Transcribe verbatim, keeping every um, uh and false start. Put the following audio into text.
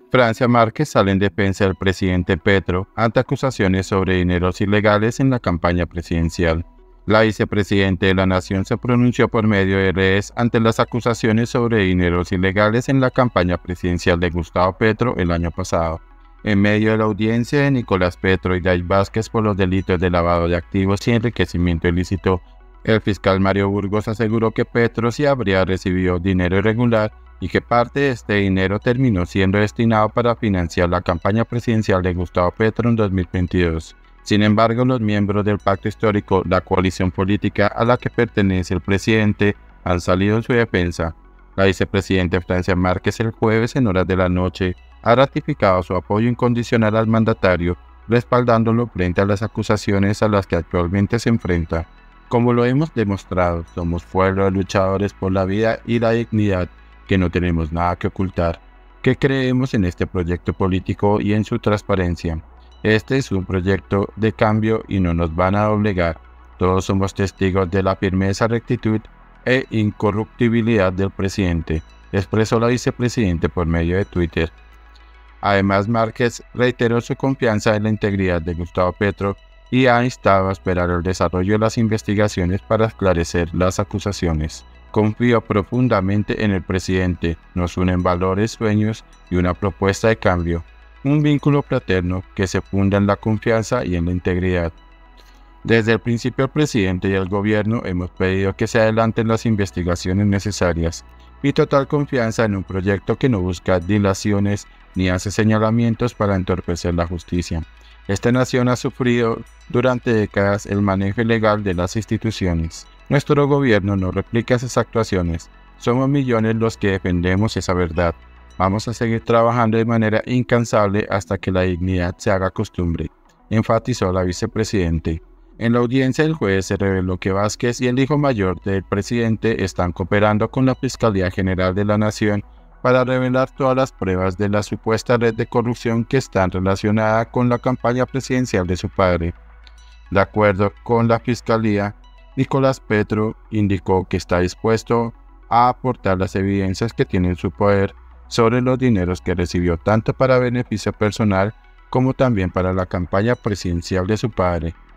Francia Márquez sale en defensa del presidente Petro ante acusaciones sobre dineros ilegales en la campaña presidencial. La vicepresidenta de la Nación se pronunció por medio de redes ante las acusaciones sobre dineros ilegales en la campaña presidencial de Gustavo Petro el año pasado. En medio de la audiencia de Nicolás Petro y Dai Vázquez por los delitos de lavado de activos y enriquecimiento ilícito, el fiscal Mario Burgos aseguró que Petro sí habría recibido dinero irregular y que parte de este dinero terminó siendo destinado para financiar la campaña presidencial de Gustavo Petro en dos mil veintidós. Sin embargo, los miembros del pacto histórico, la coalición política a la que pertenece el presidente, han salido en su defensa. La vicepresidenta Francia Márquez el jueves en horas de la noche ha ratificado su apoyo incondicional al mandatario, respaldándolo frente a las acusaciones a las que actualmente se enfrenta. Como lo hemos demostrado, somos pueblo de luchadores por la vida y la dignidad, que no tenemos nada que ocultar, que creemos en este proyecto político y en su transparencia. Este es un proyecto de cambio y no nos van a doblegar. Todos somos testigos de la firmeza, rectitud e incorruptibilidad del presidente, expresó la vicepresidenta por medio de Twitter. Además, Márquez reiteró su confianza en la integridad de Gustavo Petro y ha instado a esperar el desarrollo de las investigaciones para esclarecer las acusaciones. Confío profundamente en el presidente, nos unen valores, sueños y una propuesta de cambio, un vínculo fraterno que se funda en la confianza y en la integridad. Desde el principio el presidente y el gobierno hemos pedido que se adelanten las investigaciones necesarias. Mi total confianza en un proyecto que no busca dilaciones ni hace señalamientos para entorpecer la justicia. Esta nación ha sufrido durante décadas el manejo ilegal de las instituciones. Nuestro gobierno no replica esas actuaciones. Somos millones los que defendemos esa verdad. Vamos a seguir trabajando de manera incansable hasta que la dignidad se haga costumbre, enfatizó la vicepresidenta. En la audiencia del jueves se reveló que Vázquez y el hijo mayor del presidente están cooperando con la Fiscalía General de la Nación para revelar todas las pruebas de la supuesta red de corrupción que están relacionadas con la campaña presidencial de su padre. De acuerdo con la Fiscalía, Nicolás Petro indicó que está dispuesto a aportar las evidencias que tiene en su poder sobre los dineros que recibió tanto para beneficio personal como también para la campaña presidencial de su padre.